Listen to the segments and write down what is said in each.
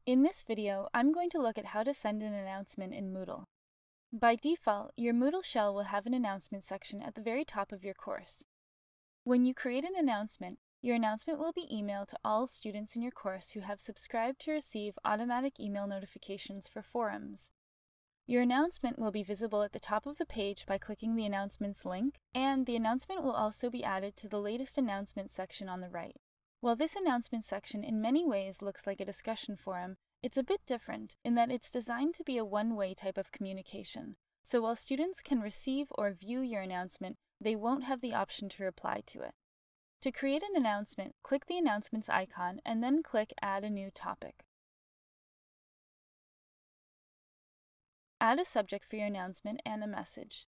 In this video, I'm going to look at how to send an announcement in Moodle. By default, your Moodle shell will have an announcement section at the very top of your course. When you create an announcement, your announcement will be emailed to all students in your course who have subscribed to receive automatic email notifications for forums. Your announcement will be visible at the top of the page by clicking the Announcements link, and the announcement will also be added to the latest announcements section on the right. While this announcement section in many ways looks like a discussion forum, it's a bit different in that it's designed to be a one-way type of communication. So while students can receive or view your announcement, they won't have the option to reply to it. To create an announcement, click the Announcements icon and then click Add a new topic. Add a subject for your announcement and a message.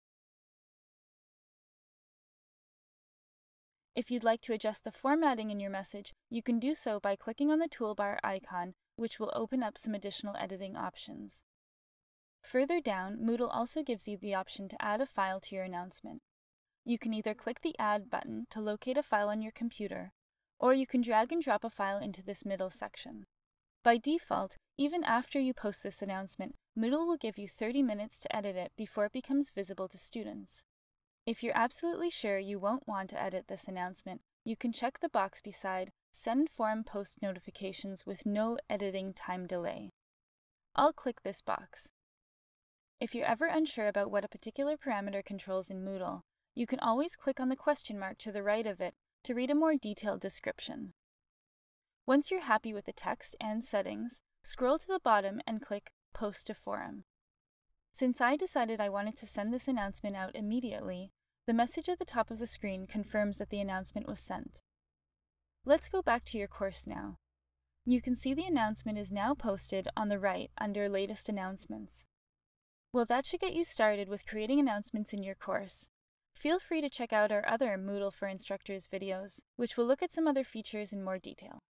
If you'd like to adjust the formatting in your message, you can do so by clicking on the toolbar icon, which will open up some additional editing options. Further down, Moodle also gives you the option to add a file to your announcement. You can either click the Add button to locate a file on your computer, or you can drag and drop a file into this middle section. By default, even after you post this announcement, Moodle will give you 30 minutes to edit it before it becomes visible to students. If you're absolutely sure you won't want to edit this announcement, you can check the box beside Send Forum Post Notifications with no editing time delay. I'll click this box. If you're ever unsure about what a particular parameter controls in Moodle, you can always click on the question mark to the right of it to read a more detailed description. Once you're happy with the text and settings, scroll to the bottom and click Post to Forum. Since I decided I wanted to send this announcement out immediately, the message at the top of the screen confirms that the announcement was sent. Let's go back to your course now. You can see the announcement is now posted on the right under Latest Announcements. Well, that should get you started with creating announcements in your course. Feel free to check out our other Moodle for Instructors videos, which will look at some other features in more detail.